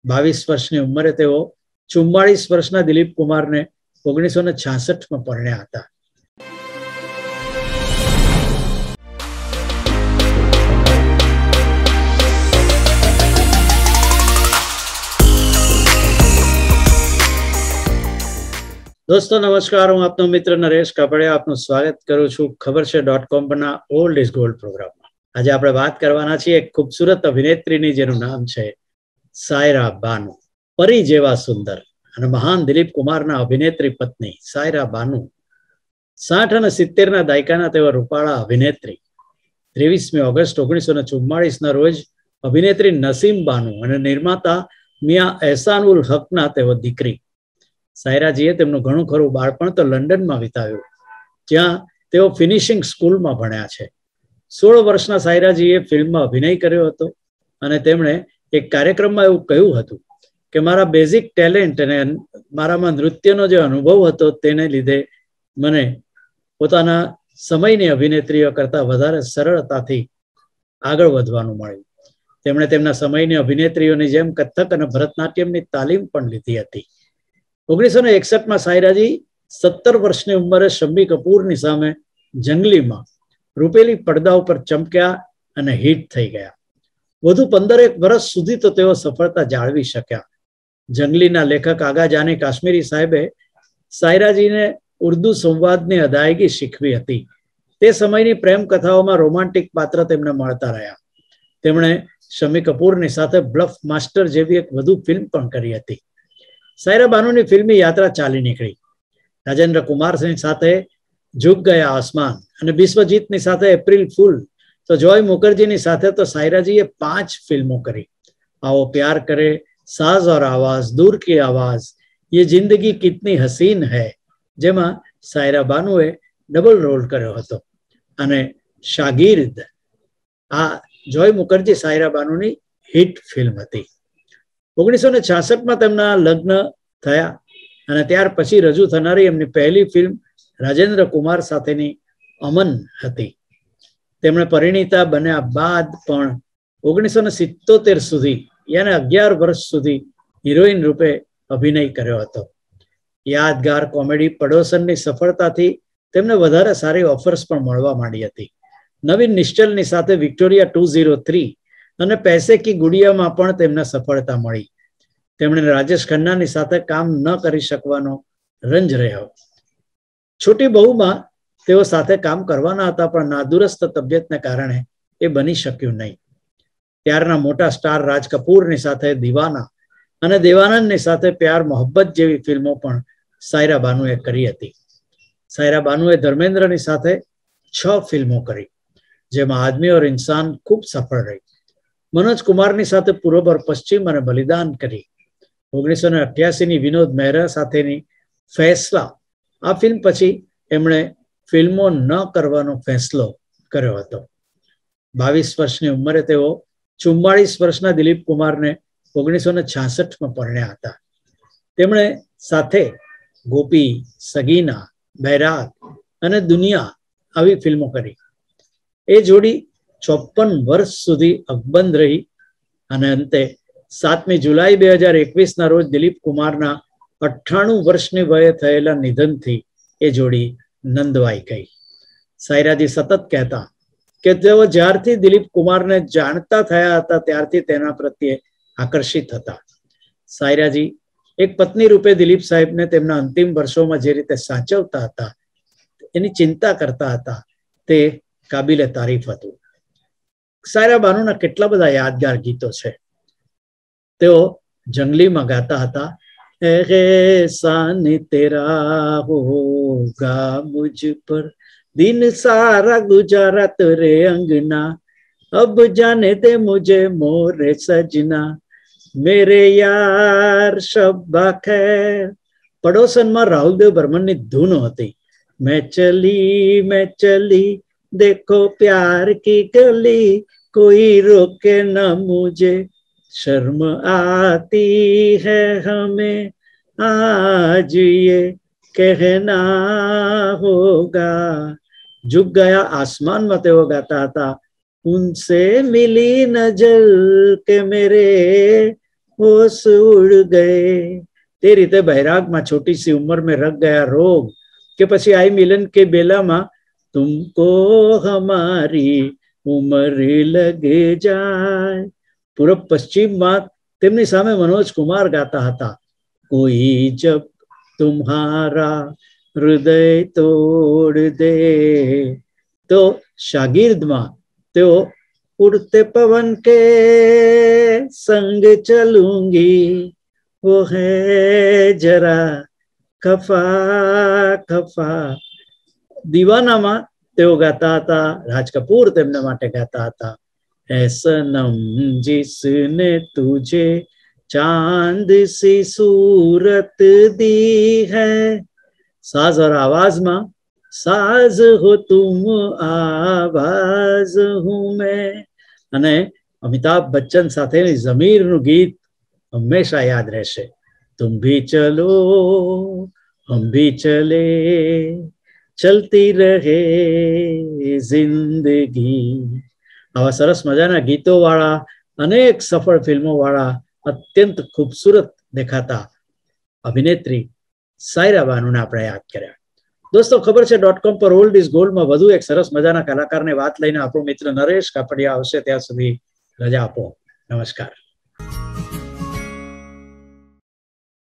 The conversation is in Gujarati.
22 વર્ષની ઉંમરે તેઓ 44 વર્ષના દિલીપ કુમારને 1966માં પરણ્યા હતા. दोस्तों नमस्कार, हूँ आपनो मित्र नरेश कापड़िया आपનું સ્વાગત કરું છું ખબર છે.com પરના ઓલ્ડ ઇઝ ગોલ્ડ પ્રોગ્રામમાં. આજે આપણે વાત કરવાના છીએ એક ખૂબસૂરત અભિનેત્રીની જેનું નામ છે સાયરા બાનુ. પરી જેવા સુંદર અને મહાન દિલીપ કુમારના અભિનેત્રી પત્ની સાયરા બાનુ 60 અને 70ના દાયકાના તેઓ રૂપાળા અભિનેત્રી. 23મી ઓગસ્ટ 1944ના રોજ અભિનેત્રી નસીમ બાનુ અને નિર્માતા મિયા એહસાનુલ હકના તેઓ દીકરી. સાયરાજીએ તેમનું ઘણું ખરું બાળપણ તો લંડનમાં વિતાવ્યું, જ્યાં તેઓ ફિનિશિંગ સ્કૂલમાં ભણ્યા છે. 16 વર્ષના સાયરાજીએ ફિલ્મમાં અભિનય કર્યો હતો અને તેમણે એક કાર્યક્રમમાં એવું કહ્યું હતું કે મારા બેઝિક ટેલેન્ટ અને મારામાં નૃત્યનો જે અનુભવ હતો તેને લીધે મને પોતાના સમયની અભિનેત્રીઓ કરતાં વધારે સરળતાથી આગળ વધવાનું મળ્યું. તેમણે તેમના સમયની અભિનેત્રીઓની જેમ કથક અને ભરતનાટ્યમની તાલીમ પણ લીધી હતી. 1961માં સાયરાજી 17 વર્ષની ઉંમરે શમ્મી કપૂરની સામે જંગલીમાં રૂપેલી પડદા ઉપર ચમક્યા અને હિટ થઈ ગયા. વધુ 15 વર્ષ સુધી તો તેઓ સફળતા જાળવી શક્યા. જંગલીના લેખક આગા જાની કાશ્મીરી સાહેબે સાયરાજીને ઉર્દુ સંવાદની અદાયગી શીખવી હતી. તે સમયની પ્રેમ કથાઓમાં રોમાન્ટિક પાત્ર તેમને મળતા રહ્યા. તેમણે શમ્મી કપૂરની સાથે બ્લફ માસ્ટર જેવી એક વધુ ફિલ્મ પણ કરી હતી. સાયરા બાનુની ફિલ્મી યાત્રા ચાલી નીકળી. રાજેન્દ્ર કુમારની સાથે ઝુક ગયા આસમાન અને બિસ્વજીતની સાથે એપ્રિલ ફૂલ, તો જોય મુખર્જીની સાથે તો સાયરાજીએ 5 ફિલ્મો કરી. आओ प्यार करे, साज और आवाज, दूर की आवाज, ये जिंदगी कितनी हसीन है, જેમાં સાયરા બાનુએ ડબલ રોલ કર્યો હતો. અને શાગીર્દ આ જોય મુખર્જી સાયરા બાનુની હિટ ફિલ્મ હતી. 1966માં તેમના લગ્ન થયા અને ત્યાર પછી રજૂ થનારી એમની પહેલી ફિલ્મ રાજેન્દ્ર કુમાર સાથેની અમન હતી. તેમણે પરિણીતા બન્યા બાદ પણ 1977 સુધી યાને 11 વર્ષ સુધી હિરોઈન રૂપે અભિનય કર્યો હતો. યાદગાર કોમેડી પડોસનની સફળતાથી તેમને વધારે સારી ઓફર્સ પણ મળવા માંડી હતી. નવીન નિશ્ચલની સાથે વિક્ટોરિયા 203 અને પૈસે કી ગુડિયામાં પણ તેમને સફળતા મળી. તેમણે રાજેશ ખન્નાની સાથે કામ ન કરી શકવાનો રંજ રહ્યો. છોટી બહુમાં તેઓ સાથે કામ કરવાના હતા, પણ નાદુરસ્ત તબિયતને કારણે એ બની શક્યું નહીં. ત્યારના મોટા સ્ટાર રાજ કપૂરની સાથે દીવાના અને દેવાનંદની સાથે પ્યાર મોહબ્બત જેવી ફિલ્મો પણ સાયરા બાનુએ કરી હતી. સાયરા બાનુએ ધર્મેન્દ્રની સાથે 6 ફિલ્મો કરી, જેમાં આદમી ઓર ઇન્સાન ખૂબ સફળ રહી. મનોજ કુમારની સાથે પૂર્વ और પશ્ચિમ અને બલિદાન કરી. 1988ની વિનોદ મહેરા સાથેની ફૈસલા આ ફિલ્મ પછી એમણે ફિલ્મો ન કરવાનો ફેસલો કર્યો હતો. 22 વર્ષની ઉંમરે તેઓ 44 વર્ષના દિલીપ કુમારને 1966માં પરણ્યા હતા. તેમણે સાથે ગોપી, સગીના, બૈરાગ અને દુનિયા આવી ફિલ્મો કરી. એ જોડી 54 વર્ષ સુધી અકબંધ રહી અને અંતે 7મી જુલાઈ 2021ના રોજ દિલીપ કુમારના 98 વર્ષની વયે થયેલા નિધનથી એ જોડી નંદવાઈ ગઈ. સાયરાજી સતત કહેતા કે તેઓ જ્યારથી દિલીપ કુમારને જાણતા થયા હતા ત્યારથી તેના પ્રત્યે આકર્ષિત હતા. સાયરાજી એક પત્ની રૂપે દિલીપ સાહેબને તેમના અંતિમ વર્ષોમાં જે રીતે સાચવતા હતા, એની ચિંતા કરતા હતા, તે કાબિલે તારીફ હતું. સાયરા બાનુના કેટલા બધા યાદગાર ગીતો છે. તેઓ જંગલીમાં ગાતા હતા, એહસાન તેરા હોગા મુझ પર, दिन सारा गुजारा तेरे अंगना, अब जाने दे मुझे मोरे सजना, मेरे यार शब्बा खैर. પડોશનમાં રાહુલદેવ બર્મનની ધૂન હતી. मैं चली देखो प्यार की गली, कोई रोके न मुझे, शर्म आती है हमें आज ये कहना होगा. झुक गया आसमाનમાં તેઓ ગાતા હતા, उनसे मिली नजर के मेरे होश उड़ गए। તે રીતે બૈરાગમાં છોટી સી ઉંમર में रख गया रोग કે પછી આઈ મિલન કે બેલામાં तुमको हमारी उम्र लगे जाए। પૂર્વ પશ્ચિમમાં તેમની સામે મનોજ કુમાર ગાતા હતા, કોઈ જબ તુમ્હારા હૃદય તોડ દે। તો શાગીર્દમાં તેઓ ઉડતે પવન કે સંગ ચલુંગી वो है जरा खफा खफा। દીવાનામાં તેઓ ગાતા હતા, રાજ કપૂર તેમના માટે ગાતા હતા, ऐ सनम जिसने तुझे चांद सी सूरत दी है। साज और आवाज में साज हो तुम आवाज हूं मैं। અને અમિતાભ બચ્ચન સાથેની જમીરનું ગીત હંમેશા યાદ રહેશે, तुम भी चलो हम भी चले ચલતી રહે જિંદગી। આવા સરસ મજાના ગીતો વાળા, અનેક સફળ ફિલ્મો વાળા, અત્યંત ખૂબસૂરત દેખાતા અભિનેત્રી સાયરા બાનુને આપણે યાદ કર્યા। દોસ્તો, ખબર છે .com પર ઓલ્ડ ઇઝ ગોલ્ડમાં વધુ એક સરસ મજાના કલાકારની વાત લઈને આપણો મિત્ર નરેશ કાપડિયા આવશે। ત્યાં સુધી રજા આપો, નમસ્કાર।